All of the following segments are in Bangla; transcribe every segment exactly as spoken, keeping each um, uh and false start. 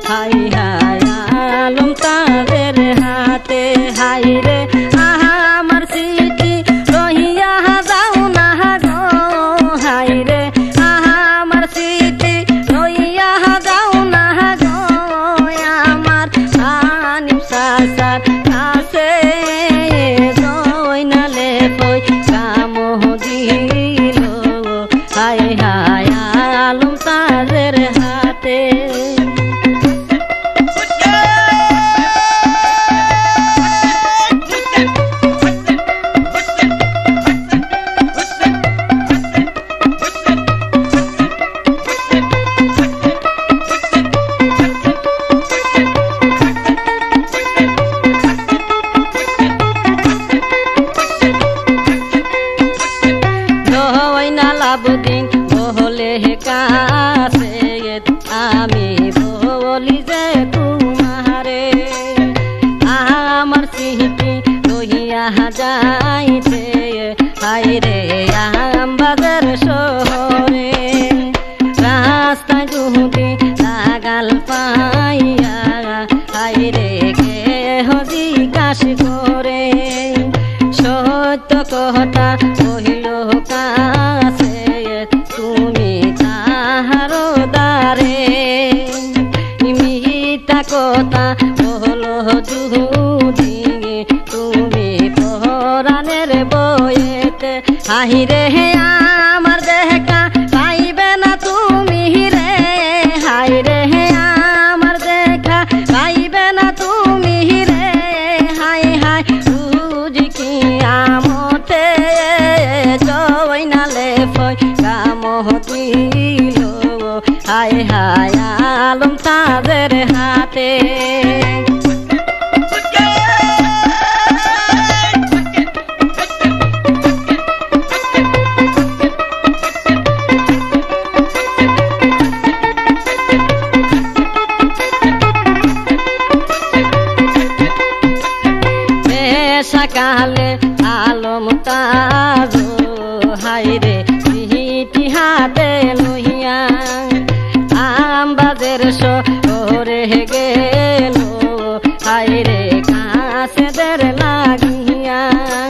হাই হাই আলম তাদের হাতে হাই রে আহা আমার স্মৃতি রহিয়া যাও না গো হাই রে আহা আমার স্মৃতি রহিয়া যাও না গো আমার আনিম সাসার কাছে জয়নালে কই কাম দিল হাই হাই আলম তাদের হাতে লাবদিন বহলে কাছে আমি বলি যে তোমারে আমার স্মৃতি রহিয়া যাইতে হাই রে আমবাজার শহরে রাস্তা যদি লাগাল পাইয়া হাই রে কেহ জিজ্ঞাস করে সত্য কথা কহিল কাছে তুমি তাহার দ্বারে মিথ্যা কথা বলো যদি তুমি পরাণের বইতে হাই রে আমার দেখা পাইবে না তুমি রে হাই রে আমার দেখা পাইবে না তুমি রে হাই হাই বুঝি কি আমতে জয়নালে ফই কাম দিল হাই হাই আলম তাদের হাতে সকালে আলম তাজ হাই রে চিঠি হাতে লইয়া আমবাদের শহরে গেল হাই রে কাছেদের লাগিয়া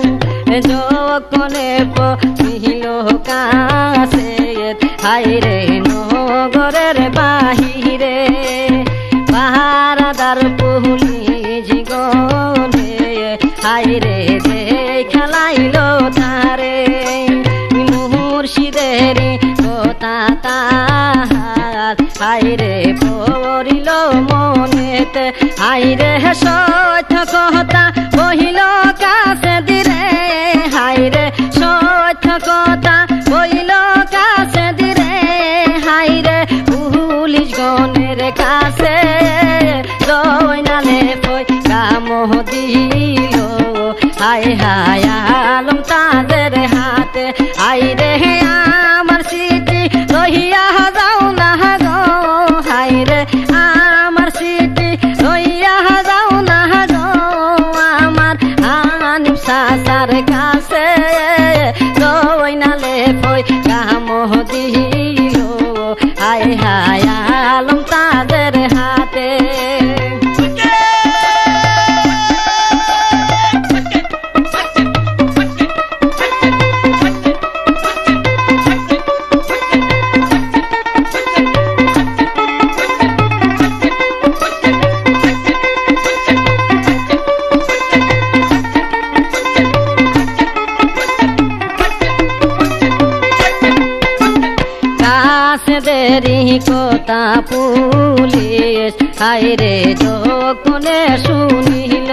যখনে পহিল কাছে হাই রে নগরের বাহিরে পাহারাদার পুলিশ গনে হাই রে দেখালাইল তারে মুর্শিদের কথা তাহার হাই রে পড়িল মনেতে হাই রে সত্য কথা বহিল কাছে দিরে হাই রে সত্য কথা বহিল কাছে দিরে হাই রে পুলিশ গণের কাছে জয়নালে কই কাম দিল হাই হাই আলম তাদের হাতে হাই রে আমার স্মৃতি রহিয়া যাও না গো হাই রে আমার স্মৃতি রহিয়া যাও না গো আমার আনিম সাসার কাছে জয়নালে কই কাম দিল হাই হাই আলম তাদের হাতে দেরি কথা পুলিশ হাই রে যখনে শুনিল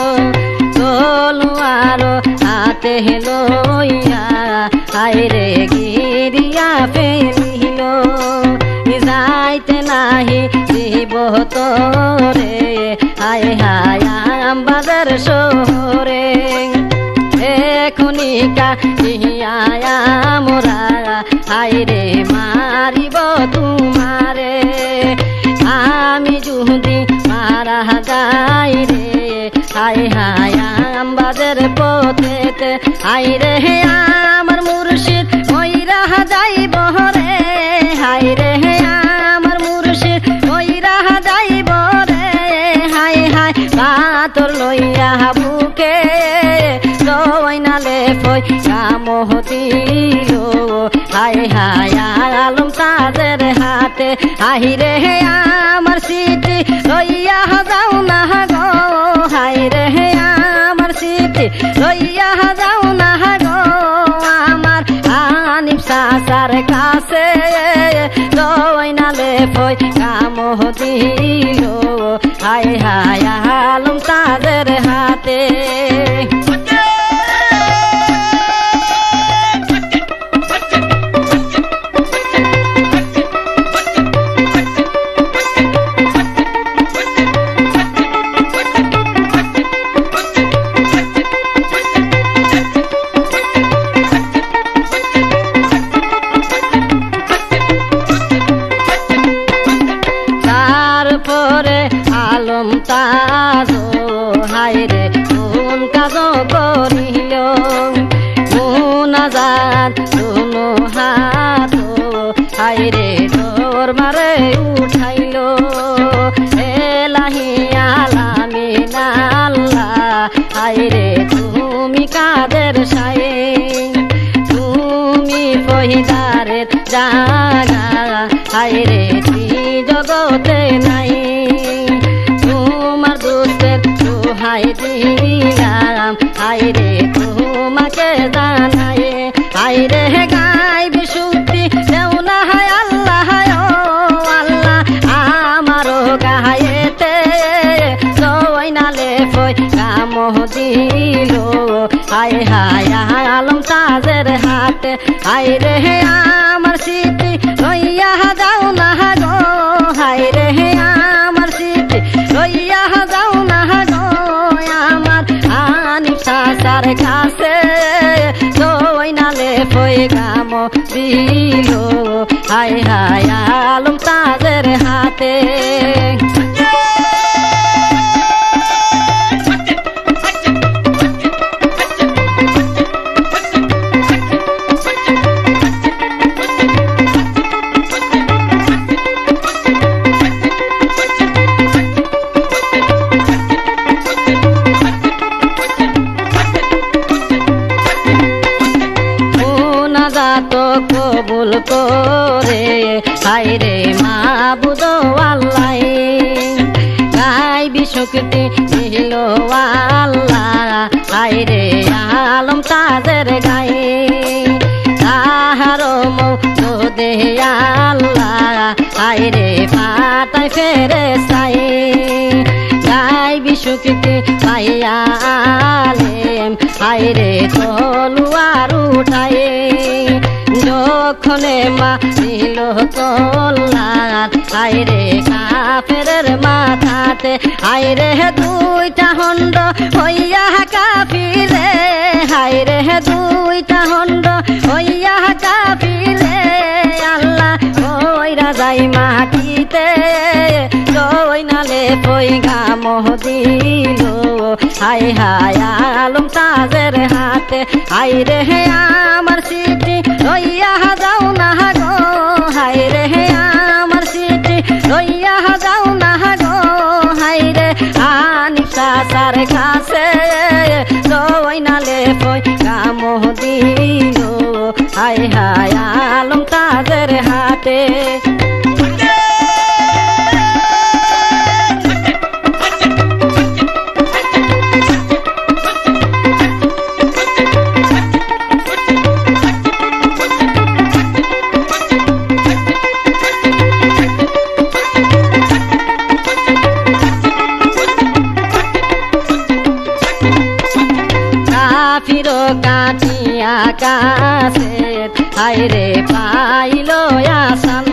তলোয়ার হাতে লইয়া হাই রে গিরিয়া ফেলিল যাইতে নাহি জীব তরে হাই হাই আমবাজার শহরে এখনিকা ইয়া মোরা হাই রে মারিব তোমারে আমি যদি মারা যাই রে হাই হাই আমবাজার পথেতে হাই রে আমার মুর্শিদ মইরা যাইব রে হাই রে আমার মুর্শিদ মইরা যাইব তোর লইয়া বুকে জয়নালে পয়সা মহদিল হায় হায় আলম তাজের হাতে আহিরে আমার সিটি লইয়া যাও না গো হায়রে আমার সিটি লইয়া যাও না গো আমার হানিফ চাচার কাছে জয়নালে পয়সা মহদিল হায় হায় আলম তাজের হাতে আলম তাজ হায়রে কোন কাজ করিল মুনাজাত শুনো হাত হায়রে তোর মারে উঠাইল এলাহি আলামিন আল্লাহ হায়রে তুমি কাদের সায়ে তুমি পহিদারের জাগা হায়রে তুই জগতে নাই হায় দিলাম হায়রে তোমাকে জানাই হায়রে গাই বিশুদ্ধি দেও না হায় আল্লাহ ও আল্লাহ আমারও গায়েতে জয়নালে পয়সা মহদিল হায় হায় আলম তাজের হাতে হায়রে আমার সিটি লইয়া যাও না গো হায়রে আমার সিটি লইয়া যাও না চাচার কাছে জয়নালে পয়সা মহদিল হায় হায় আলম তাজের হাতে কবুল করে হায়রে মাবুদ আল্লাহ গাইবি শক্তি দিল আল্লাহ হায়রে আলম তাজের গায়ে তাহার মৌদে আল্লাহ হায়রে পাতায় ফেরে চাই গাইবি শক্তি পাইয়া আলেম হায়রে তলুয়ার উঠায়ে যখনে মারিল তল্লার হায়রে কাফেরের মাথাতে হায়রে দুইটা হন্ড হইয়া কাফিরে হায়রে দুইটা হন্ড হইয়া কাফিরে আল্লাহ কইরা যাই মাটিতে জয়নালে পয়সা মহদিল হায় হায় আলম তাজের হাতে হায়রে আমার সিটি লইয়া যাও না গো হায়রে আমার সিটি লইয়া যাও না গো হায়রে হানিফ চাচার কাছে জয়নালে পয়সা মহদিল হায় হায় আলম তাজের হাতে ফিরো কাটিয়া কাছে হায়রে পাইল আসান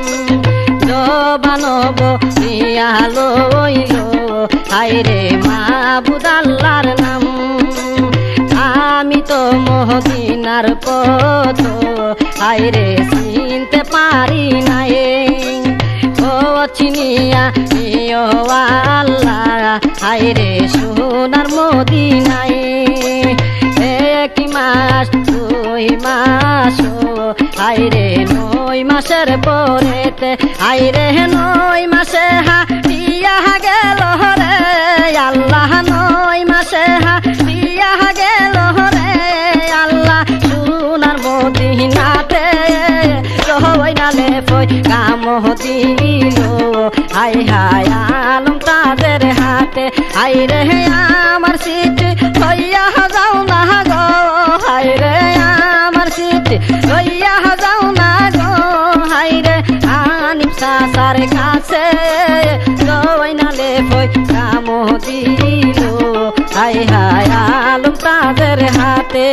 জবানব ইয়া লইল হায়রে মাবুদ আল্লাহর নাম আমি তো মহদিনার পথ হায়রে চিনতে পারি নাই ও চিনিয়া ইয়ো আল্লাহ হায়রে সোনার মদিনায় এক মাস দুই মাস হায়রে নয় মাসের পরেতে হায়রে নয় মাসে হাটিয়া গেল রে আল্লাহ আল্লাহ নয় মাসে হারিয়া গেল রে আল্লাহ সোনার মদিনাতে রই নালে ফই কাম দিল হাই হাই আলম তাদের হাতে হাই রে আমার সিটি লইয়া যাও না গো হাই রে আমার সিটি লইয়া যাও না গো হাই রে আনিম সাসার কাছে রই নালে ফই কাম দিল হাই হাই আলম তাদের হাতে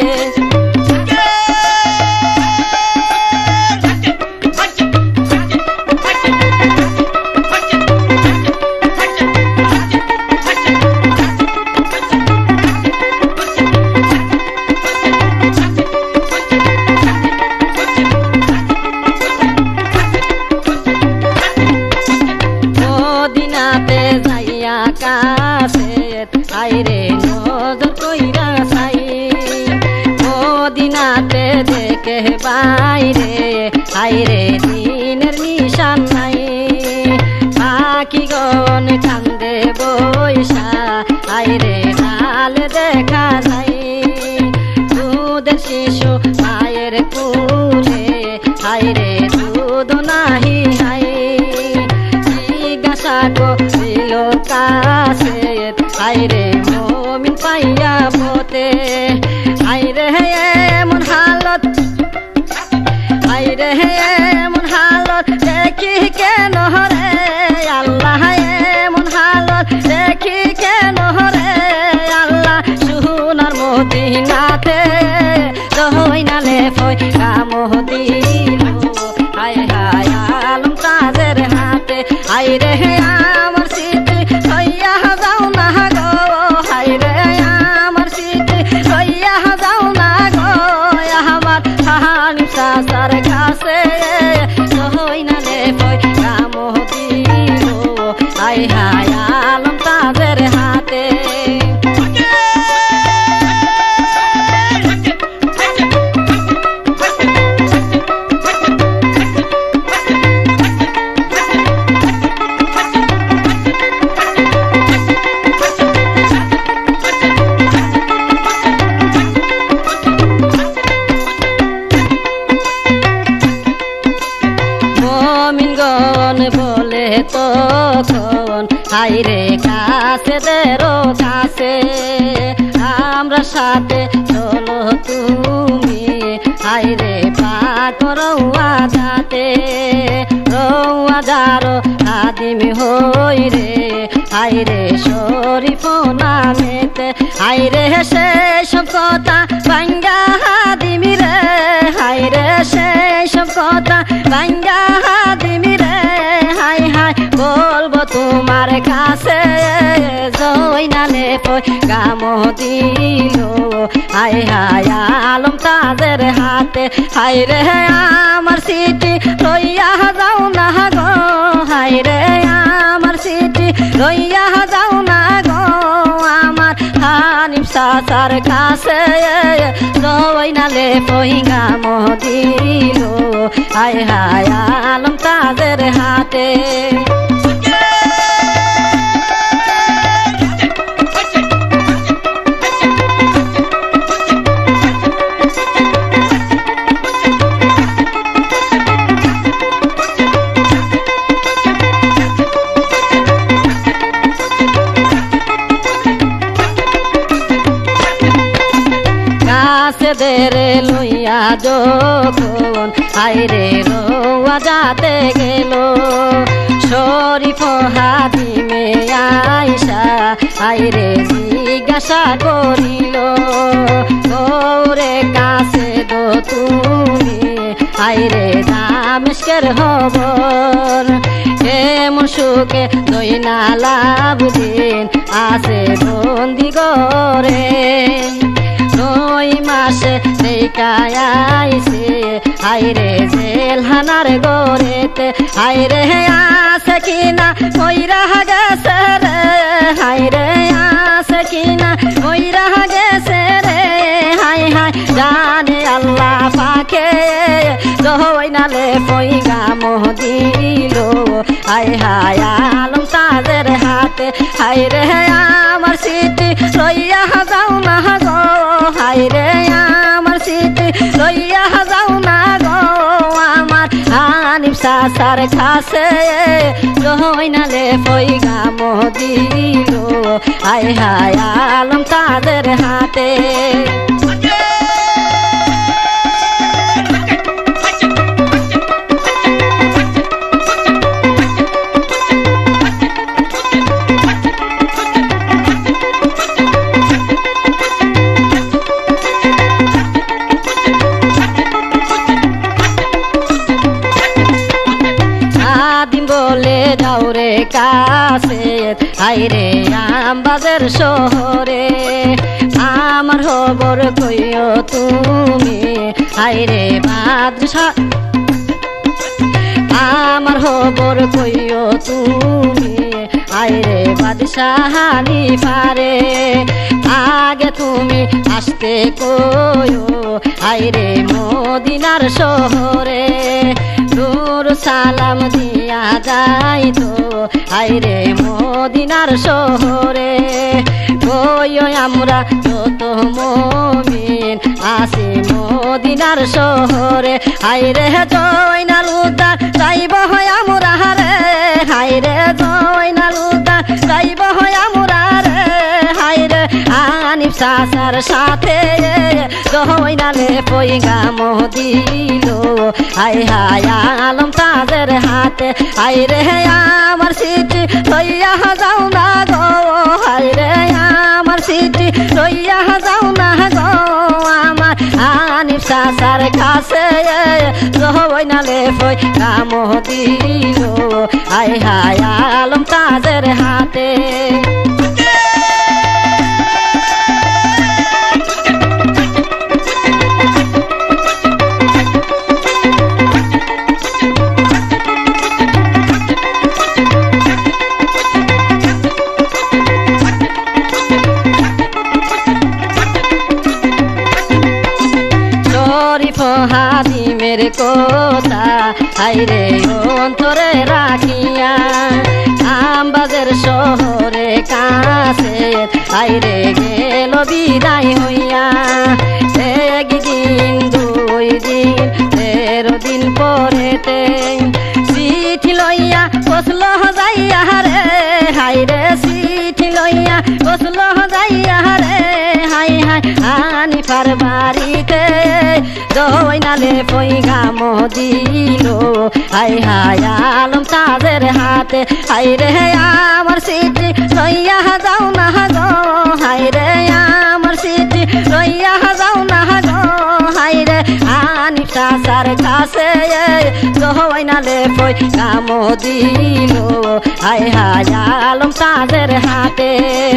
আইরে নজর কইরা সাই মদিনাতে দেখে বাইরে আইরে দিনের নিশান নাই পাখি গন কান্দে বৈশা আইরে ডাল দেখা যায় দুধের শিশু মায়ের কুলে আইরে দুধ নাহি হাই জিজ্ঞাসা করিল কাছে আইরে মমিন পাইয়া পথে আইরে এমন হালত আইরে এমন হালত দেখি কেন রে আল্লাহ এমন হালত দেখি কেন রে আল্লাহ সোনার মদিনাতে রই নালে ফই কাম দিল হায় হায় আলম তাদের হাতে আইরে আমার সিটি লইয়া যাও না গো হাই রে আমার সিটি লইয়া যাও না গো আমার হানিম সাসার কাছে রই নালে ফই কাম দিল হাই হাই আলম তাদের হাতে বলে তখন হাইরে কাছে দেরো কাছে আমরা সাথে চলো তুমি হাইরে পাক রৌয়া যাতে রৌয়া যারো আদিমি হই রে হাইরে শরীফ নামেতে হাইরে সেই সব কথা বাঙ্গা হাদিমি রে হাইরে সেই সব কথা বাঙ্গা হাদিমি রে হাই হাই বলবো তোমার কাছে জয় নালে ফই কাম দিল হাই হাই আলম তাদের হাতে হাই রে আমার সিটি লইয়া যাও না গো হাই রে আমার সিটি লইয়া যাও না গো আমার হানিফ সাসার কাছে জয় নালে ফই কাম দিল হাই হাই আলম তাদের হাতে দেরে লইয়া যখন হাইরে রৌয়া যাতে গেল শরীফ হাদিমে আইসা হাইরে জিজ্ঞাসা করিল ওরে কাছে দো তুমি হাইরে দামেস্কের খবর কেমন সুখে জয়নাল আবেদিন আছে বন্দি গরে নয় মাসে দেখায় আইছে হাইরে জেলখানার গরেতে হাইরে আছে কিনা কইরা গেছে রে হাইরে আছে কিনা কইরা গেছে রে হাই হাই জানে আল্লাহ পাকে জয়নালে পয়গাম দিল হাই হাই আলম তাদের হাই হাতে হাইরে আমার সিটি লইয়া যাও না গো হাইরে আমার সিটি লইয়া যাও না গো আমার হানিফ চাচার কাছে জয়নালে পয়গাম দিল হায় হায় আলম তাদের হাতে বলে যাও রে কাছে হাইরে আমবাজার শহরে আমার খবর কইও তুমি হাইরে মাদ্রাসা আমার খবর কইও তুমি হাইরে বাদশাহানি পারে আগে তুমি আসতে কইও হাইরে মদিনার শহরে নূর সালাম দিয়া যাই তো হাইরে মদিনার শহরে কইও আমরা যত মুমিন আসি মদিনার শহরে হাইরে জয়নাল উদ্দার যাইব হয় আমরা রে হাইরে জয়নাল উদ্দার যাইব হয় আমরা রে হাইরে হানিফ চাচার সাথে জয়নালে পয়গাম দিল হায় হায় আলম তাদের হাতে হাইরে আমার সিটি লইয়া যাও না গো হাইরে আমার সিটি লইয়া যাও না গো আমার হানিফ চাচার কাছে জয়নালে পয়গাম দিল হায় হায় আলম তাদের হাতে হাদিমের কথা হাইরে অন্তরে রাখিয়া আমবাজার শহরে কাছে হাইরে গেল বিদায় হইয়া একদিন দুই দিন তেরো দিন পরেতে চিঠি লইয়া বসল যাইয়া রে হাইরে চিঠি লইয়া বসল যাইয়া রে হাই হাই হানিফার বাড়িতে জয়নালে পয়গাম দিল হায় হায় আলম তাদের হাতে হাইরে আমার সিটি লইয়া যাও না গো হাইরে আমার সিটি লইয়া যাও না গো হাইরে হানিফ চাচার কাছে জয়নালে পয়গাম দিল হায় হায় আলম তাদের হাতে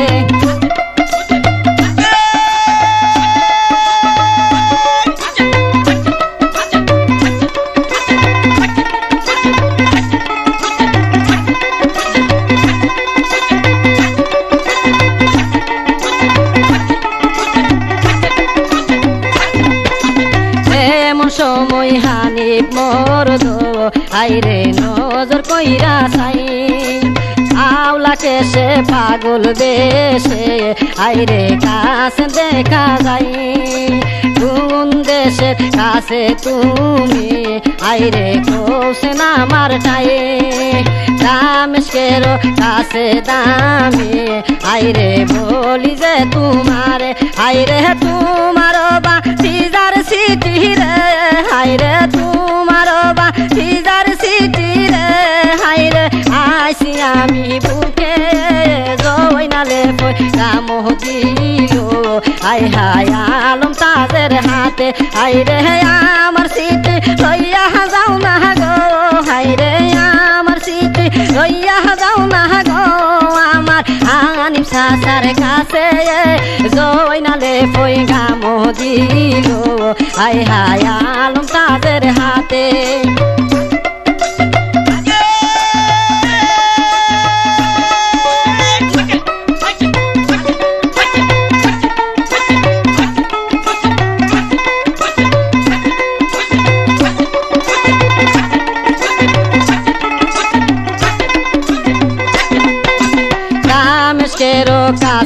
সময় হানিফ মরদ হাইরে নজর কইরা চাই আওলাকে সে পাগল দেশে হাইরে কাছে দেখা যায় কোন দেশের কাছে তুমি হাইরে কোসে না আমার ঠাই দামেশকের কাছে দামি হাইরে বলি যে তোমারে হাইরে তোমার বা সিজার সিটি রে হাইরে তোমার বা সিজার সিটি রে হাইরে আইসি আমি বুকে জয়নালে পয়গাম দিল হায় হায় আলম তাদের হাতে হাইরে আমার সিটি লইয়া যাও না গো হাইরে আমার সিটি লইয়া যাও না গো আমার হানিফ চাচার কাছে জয়নালে পয়গাম দিল হায় হায় আলম তাদের হাতে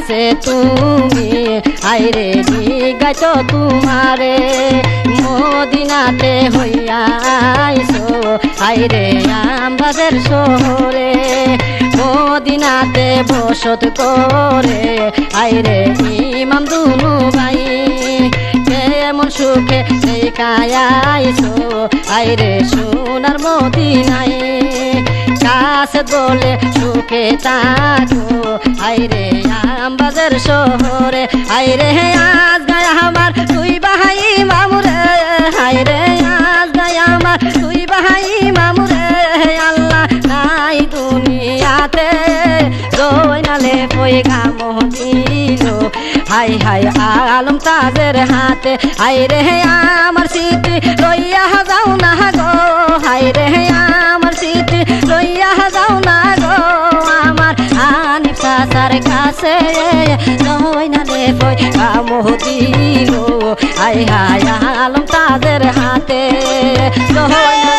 কাছে তুমি আইরে জিগাই তো তোমারে মদিনাতে হইয়া আইসো আইরে আমাদের শহরে মদিনাতে বসত করে আইরে ইমাম দুনু ভাই কেমন সুখে দেখাইছো আইরে সোনার মদিনায় কাছে বলে সুখে থাকো আইরে আমাদের শহরে আইরে আজ গায় আমার তুই বাহাই মামুরে আইরে আজ গায় আমার তুই বাহাই মামুরে আল্লাহ নাই দুনিয়াতে জয়নালে পয়গাম দিল হাই হাই আলম তাজের হাতে আইরে আমার স্মৃতি লইয়া যাও না গো হাইরে আমার স্মৃতি লইয়া যাও না গো আমার হানিফ চাচার কাছে জয়নালে পয়গাম দিল হাই হাই আলম তাজের হাতে জয়